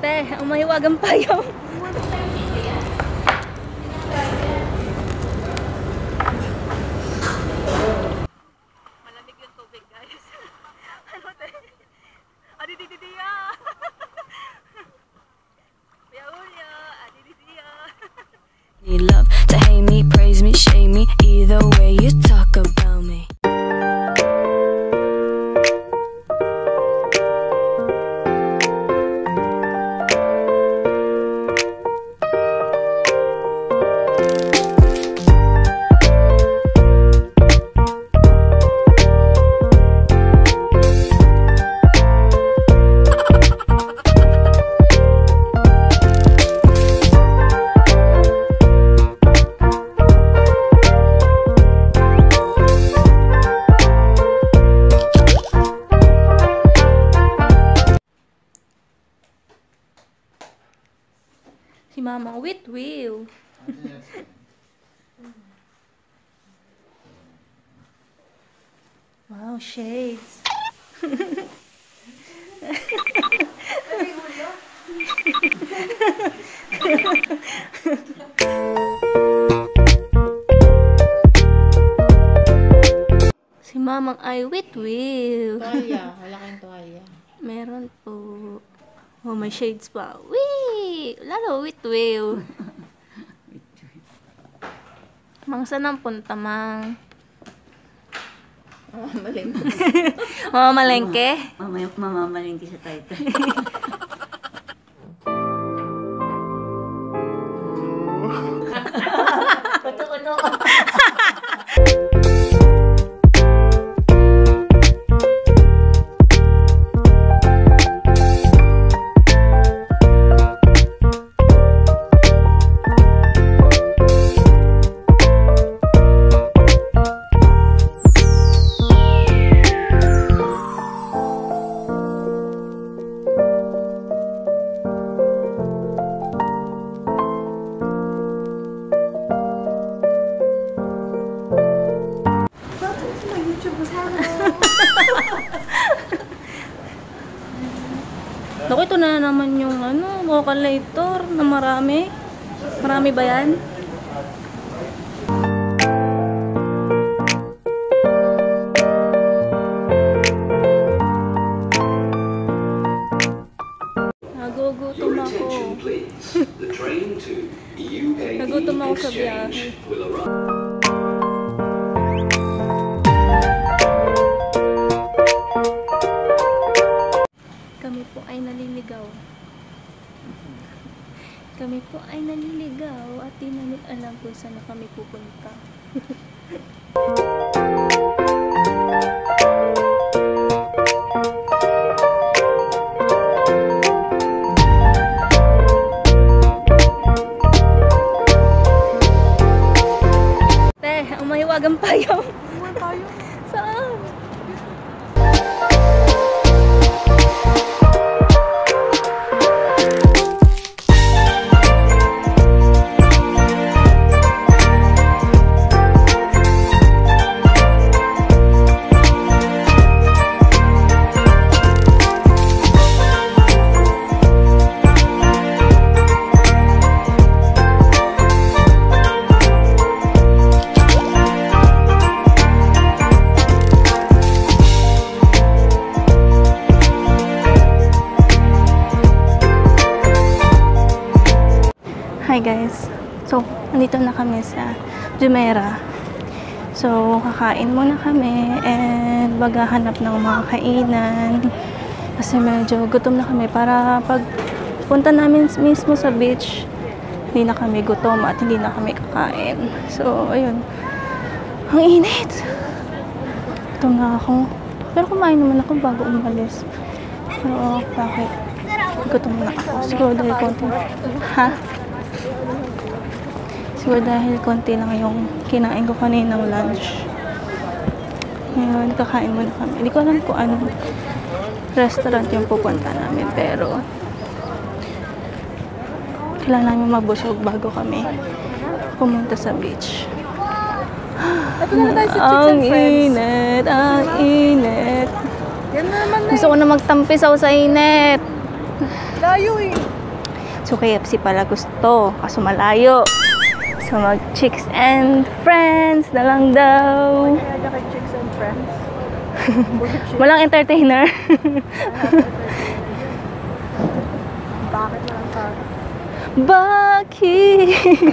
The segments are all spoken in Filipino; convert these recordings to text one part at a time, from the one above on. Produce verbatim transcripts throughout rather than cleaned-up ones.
Te, ang mahiwagang payaw. Malamig yung tubig, guys. Ano, te? Adidididya! Piaulya! Adididya! You love to hate me, praise me, shame me, either way you talk about me. Si Mama Witwiw. Wow, shades. Si Mamang ay Witwiw. Tuwalya, wala kayong tuwalya. Meron po. Oh, may shades pa. Wee! Lalo, Witwiw. Mang, saan ang punta, Mang? Mamamalengke. Mamamalengke? Mamaya mamamalengke sa Taytay. Kuto-kuto. Naku, ito na naman yung ano, vocalator na marami. Marami ba yan? Nagugutom ako. Nagutom ako sa biyahe. Kami po ay naliligaw. Kami po ay naliligaw at di namin alam kung saan na kami pupunta. Te, ang mahiwagang payaw. Mahiwagang payaw? Saan? Hi guys, so nandito na kami sa Jumeirah. So kakain muna kami and maghahanap ng mga kainan kasi medyo gutom na kami para pag punta namin mismo sa beach hindi na kami gutom at hindi na kami kakain. So ayun, ang init, gutom na ako, pero kumain naman ako bago umalis. Pero bakit gutom na ako? Siguro dahil konti ha? Siguro dahil konti lang yung kinain ko kaninang lunch. Ngayon, kakain muna kami. Hindi ko alam kung anong restaurant yung pupunta namin, pero kailangan namin mabusog bago kami pumunta sa beach. Ang init, ang init. Yan na naman na. Gusto ko na magtampisaw sa init. Layo eh. So, K F C pala gusto. Kaso malayo. So, mag-chicks and friends na lang daw. Kaya kay Chicks and Friends. Walang entertainer. Bakit na lang ka? Bakit?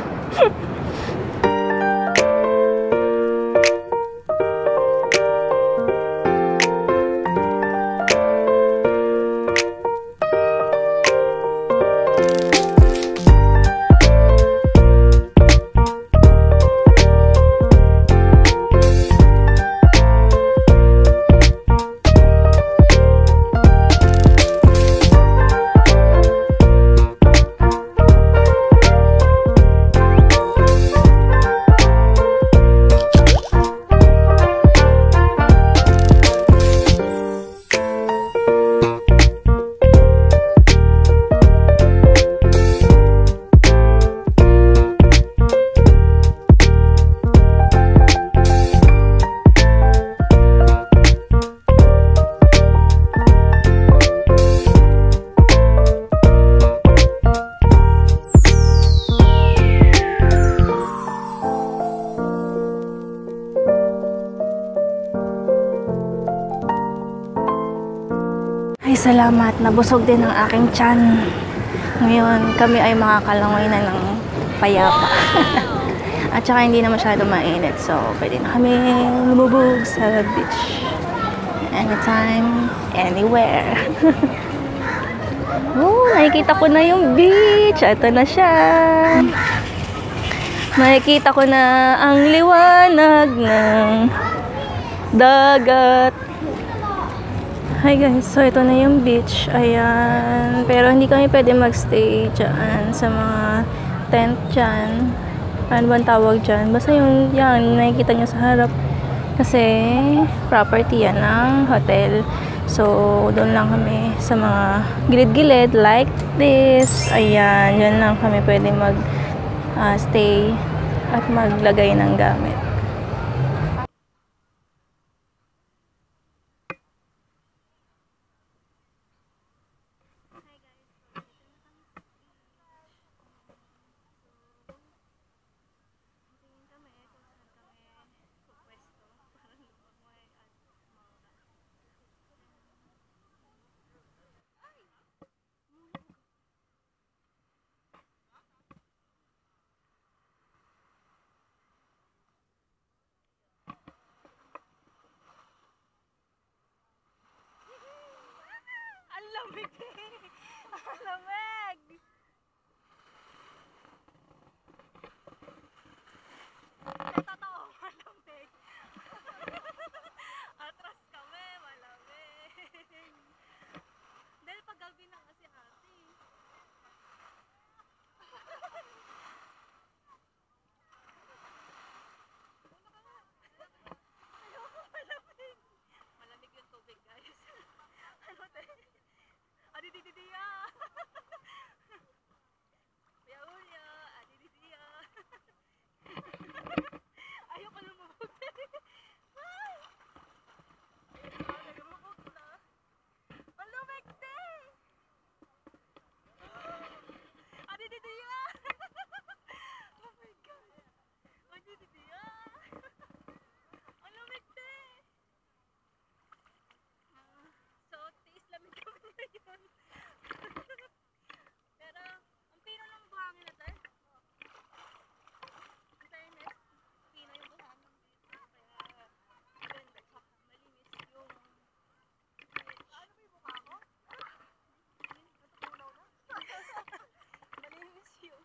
Ay, salamat. Nabusog din ang aking tiyan. Ngayon, kami ay makakalangoy na ng payapa. At saka hindi na masyado mainit. So, pwede na kami lumubog sa beach. Anytime, anywhere. Oh, nakikita ko na yung beach. Ito na siya. Nakikita ko na ang liwanag ng dagat. Hi guys, so ito na yung beach. Ayan. Pero hindi kami pwede magstay dyan sa mga tent dyan. Ano ba ang tawag dyan? Basta yung yan, nakikita nyo sa harap. Kasi property yan ng hotel. So, doon lang kami sa mga gilid-gilid like this. Ayan, yun lang kami pwede mag uh, stay at maglagay ng gamit. Lamig eh. Lamig. Totoo, malamig. Atras kami, malamig. Dahil pag gabi na kasi ate. Malamig. Malamig yung tubig, guys. Ano tayo? Adididiya! Kuya Julio, adididiya! Ayoko lumubog. Ay! Nagumubog na. Malumig din! Adididiya! Oh my God! Adididiya! Malumig din! So, tiis lamig kami ngayon. Pero, ang pino ng buhangin na tayo. Ang fairness, pino yung buhangin dito. Kaya, ganda. Tsaka, malinis yung... Ano ba yung mukha ko? Malinis yung...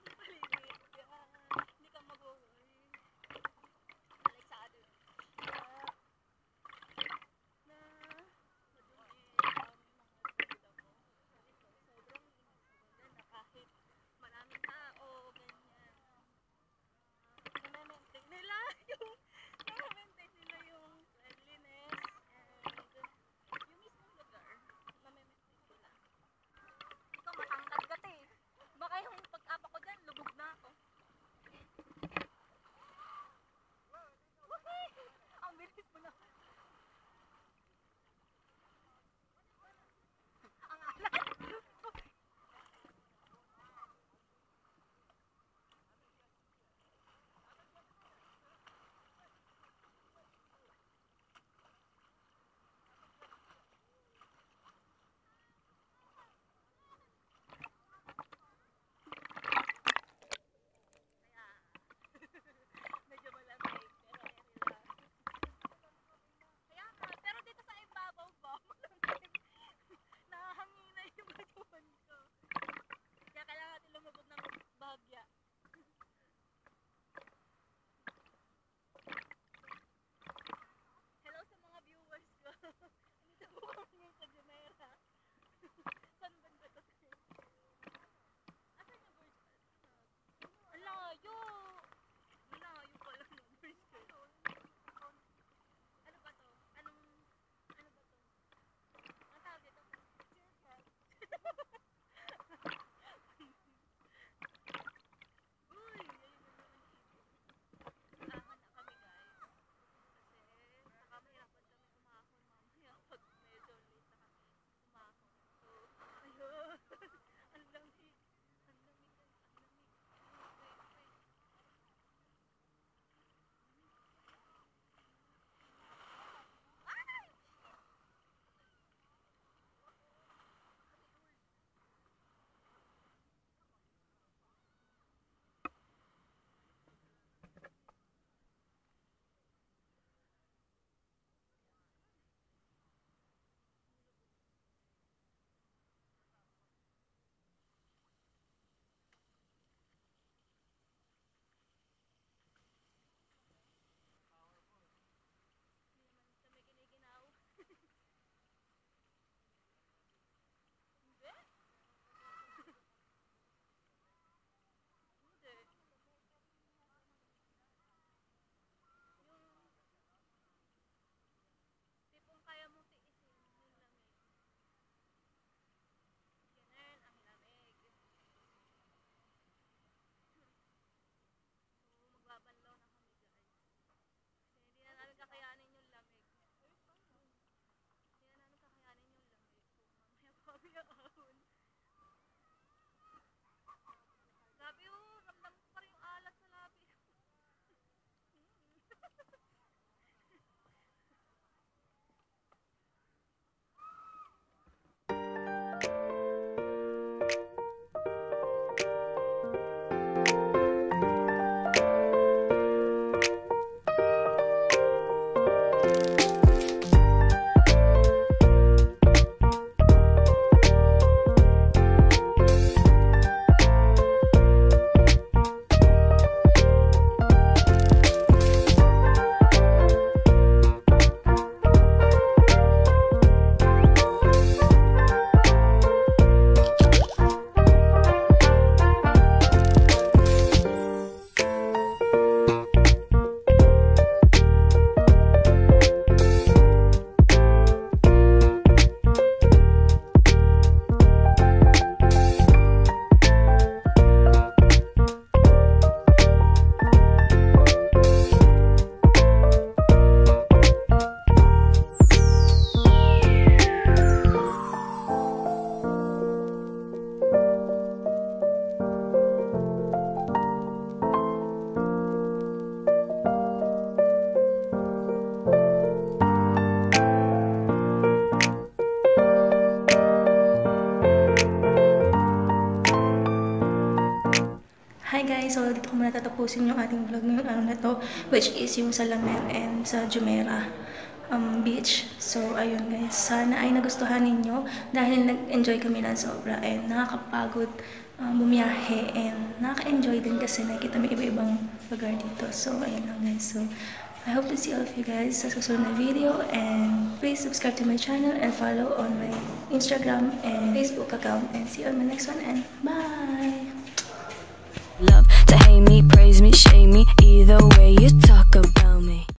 Hi guys! So, dito ko muna tatapusin yung ating vlog ngayong araw na to, which is yung sa Lamer and sa Jumeirah um, beach. So, ayun guys. Sana ay nagustuhan ninyo dahil nag-enjoy kami ng sobra and nakakapagod um, bumiyahe and nakaka-enjoy din kasi nakikita may iba-ibang lugar dito. So, ayun lang guys. So, I hope to see all of you guys sa susunod na video and please subscribe to my channel and follow on my Instagram and Facebook account and see you on my next one and bye! Love to hate me, praise me, shame me, either way you talk about me.